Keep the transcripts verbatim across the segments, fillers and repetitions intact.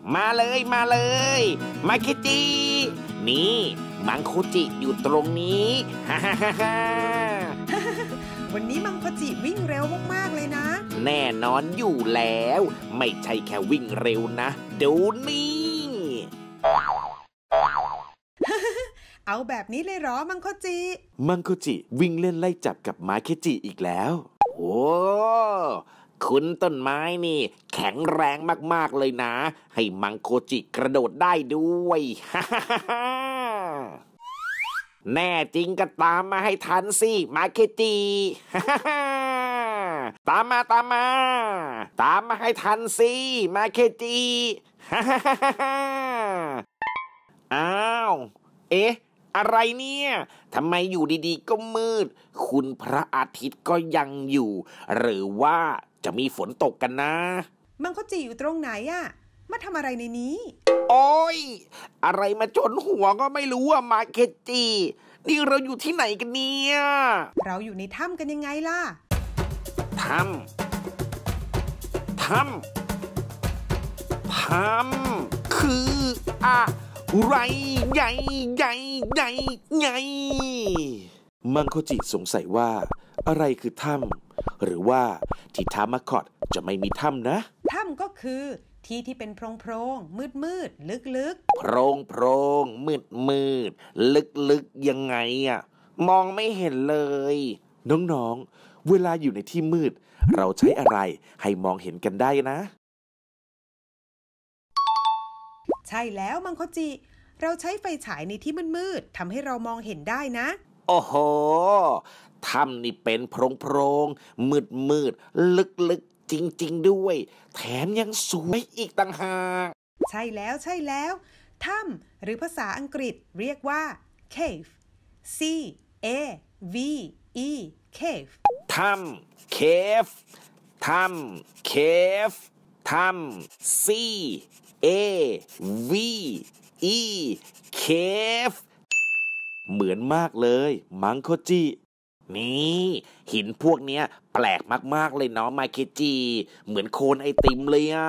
มาเลยมาเลยมาเคจินี่มังโคจิอยู่ตรงนี้ฮ่าฮ่าฮ่าฮ่าวันนี้มังโคจิวิ่งเร็วมากๆเลยนะแน่นอนอยู่แล้วไม่ใช่แค่วิ่งเร็วนะดูนี่เอาแบบนี้เลยเหรอมังโคจิมังโคจิวิ่งเล่นไล่จับกับมาเคจิอีกแล้วโอ้คุณต้นไม้นี่แข็งแรงมากๆเลยนะให้มังโคจิกระโดดได้ด้วยฮ่าฮ่าฮ่าแน่จริงก็ตามมาให้ทันสิมาเคจิฮ่าฮ่าฮ่าตามมาตามมาตามมาให้ทันสิมาเคจิฮ่าฮ่าฮ่าฮ่าอ้าวเอ๊ะอะไรเนี่ยทำไมอยู่ดีๆก็มืดคุณพระอาทิตย์ก็ยังอยู่หรือว่าจะมีฝนตกกันนะมังโคจิอยู่ตรงไหนอะมาทำอะไรในนี้โอ๊ยอะไรมาจนหัวก็ไม่รู้อะมาเคจินี่เราอยู่ที่ไหนกันเนี่ยเราอยู่ในถ้ำกันยังไงล่ะถ้ำถ้ำถ้ำคืออะไรใหญ่ใหญ่ใหญ่ใหญ่มังโคจิสงสัยว่าอะไรคือถ้ำหรือว่าที่ทามาคอดจะไม่มีถ้ำนะถ้ำก็คือที่ที่เป็นโพรงโพรงมืดมืดลึกลึกโพรงโพรงมืดมืดลึกลึกยังไงอ่ะมองไม่เห็นเลยน้องๆเวลาอยู่ในที่มืดเราใช้อะไรให้มองเห็นกันได้นะใช่แล้วมังโคจิเราใช้ไฟฉายในที่มืดๆทำให้เรามองเห็นได้นะโอ้โหถ้ำนี่เป็นโพรงโพรงมืดมืดลึกลึกจริงๆด้วยแถมยังสวยอีกต่างหากใช่แล้วใช่แล้วถ้ำหรือภาษาอังกฤษเรียกว่า cave C A V E cave ถ้ำ cave ถ้ำ cave ถ้ำ C A V E cave เหมือนมากเลยมังโคจินี่หินพวกเนี้ยแปลกมากๆเลยเนาะมาเคจิเหมือนโคนไอติมเลยอ่ะ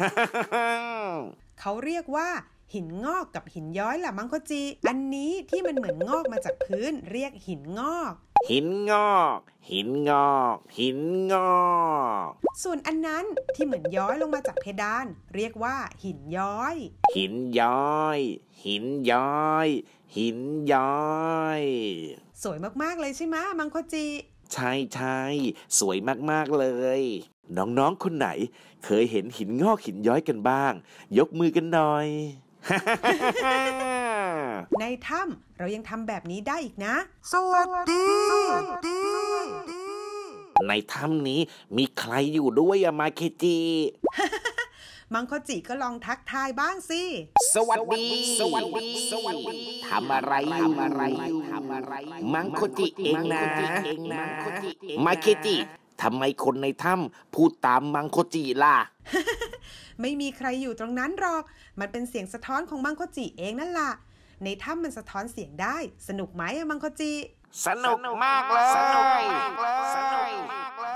เขาเรียกว่าหินงอกกับหินย้อยล่ะมังโคจิอันนี้ที่มันเหมือนงอกมาจากพื้นเรียกหินงอกหินงอกหินงอกหินงอกส่วนอันนั้นที่เหมือนย้อยลงมาจากเพดานเรียกว่าหินย้อยหินย้อยหินย้อยหินย้อยสวยมากๆเลยใช่ไหมมังโคจิใช่ใช่สวยมากๆเลยน้องๆคนไหนเคยเห็นหินงอกหินย้อยกันบ้างยกมือกันหน่อยในถ้ำเรายังทำแบบนี้ได้อีกนะสวัสดีในถ้ำนี้มีใครอยู่ด้วยอะมาเคจิมังโคจิก็ลองทักทายบ้างสิสวัสดีสวัสดีสวัสดีทำอะไรอยู่ทำอะไรทำอะไรมังโคจิเองนะมาเคจิทำไมคนในถ้ำพูดตามมังโคจิล่ะไม่มีใครอยู่ตรงนั้นหรอกมันเป็นเสียงสะท้อนของมังโคจิเองนั่นล่ะในถ้ำมันสะท้อนเสียงได้สนุกไหมมังโคจิสนุกมากเลยสนุกมากเลยสนุกมากเลย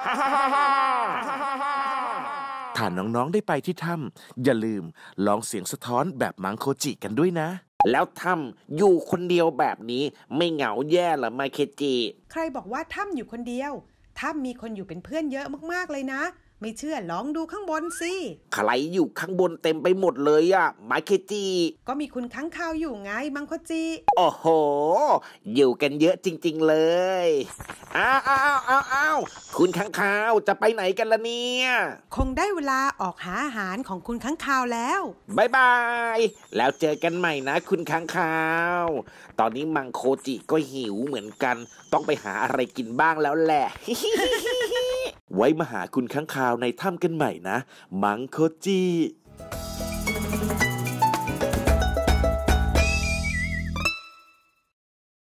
ถ้าน้องๆได้ไปที่ถ้ำอย่าลืมลองเสียงสะท้อนแบบมังโคจิกันด้วยนะแล้วถ้ำอยู่คนเดียวแบบนี้ไม่เหงาแย่เหรอมาเคจิใครบอกว่าถ้ำอยู่คนเดียวถ้ำมีคนอยู่เป็นเพื่อนเยอะมากๆเลยนะไม่เชื่อลองดูข้างบนสิใครอยู่ข้างบนเต็มไปหมดเลยอะมาเคจิก็มีคุณค้างคาวอยู่ไงมังโคจิโอ้โหอยู่กันเยอะจริงๆเลยอ้าวอ้าวอ้าวอ้าวคุณค้างคาวจะไปไหนกันล่ะเนี่ยคงได้เวลาออกหาอาหารของคุณค้างคาวแล้วบ๊ายบายแล้วเจอกันใหม่นะคุณค้างคาวตอนนี้มังโคจิก็หิวเหมือนกันต้องไปหาอะไรกินบ้างแล้วแหละไว้มาหาคุณค้างคาวในถ้ำกันใหม่นะมังโคจิ